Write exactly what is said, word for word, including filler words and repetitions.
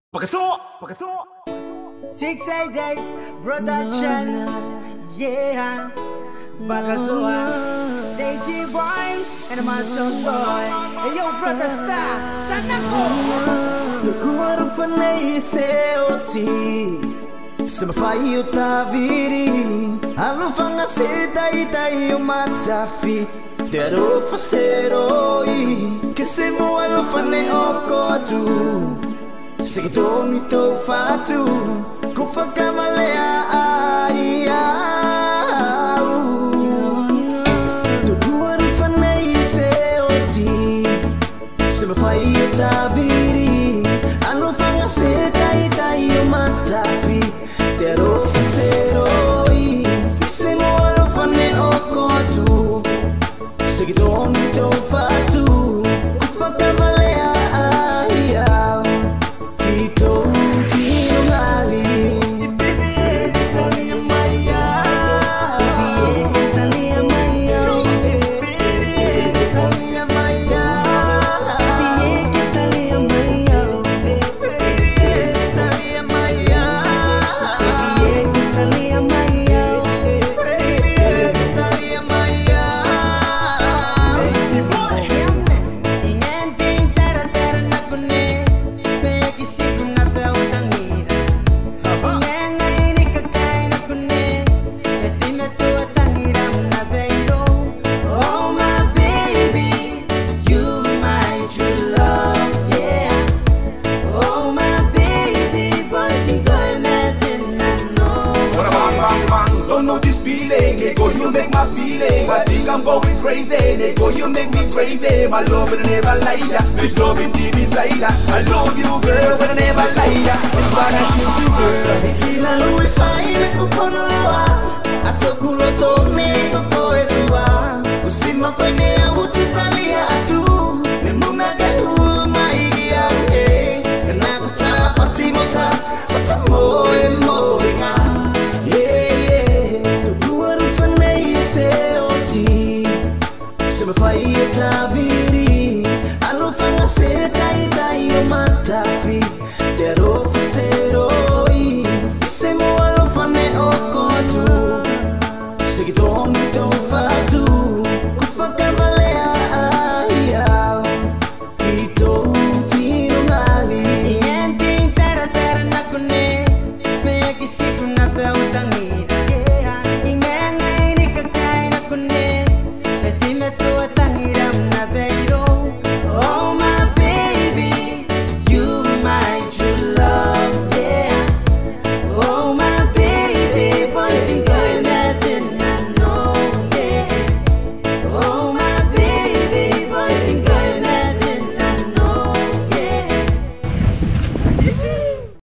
Pakaso! Pakaso! six eight eight production, yeah. Bakazoa, D J Boy, and my son boy. Hey yo, brother star, Sanako. Nagkuwaro fanay seoti, Samafai utaviri, Alo fangasita itai umatafi, Dero faseroi, Kisemo alo fanay okotu. Sige to nito fatu Kufaka malaya ayaw Tuguan fanay seoti Sumafay tabiri Ano fangasita itayo matapi Pero faseroi Kisemo alo fanay okotu Sige to nito fatu Kufaka malaya ayaw Ito tingali Ibibig tali ang maya Ibibig tali ang maya Ibibig tali ang maya Ibibig tali ang maya Ibibig tali ang maya Ibibig tali ang maya Ibibig tali ang maya Ingin ting tera tera na kunin. Isigo na pa o tangira Ingin na inikagay na kunin Eti meto at tangira mo na beiro Oh my baby, you my true love, yeah. Oh my baby, boy singo imagine na no. Wanna bang bang bang, don't know this feeling. Nigga, you make my feeling. I think I'm going crazy. Nigga, you make me crazy. My love will never lie. This love in deep inside. I love you, girl, but I never lie. It's what I choose to do. Itila luwi fai me kupono wa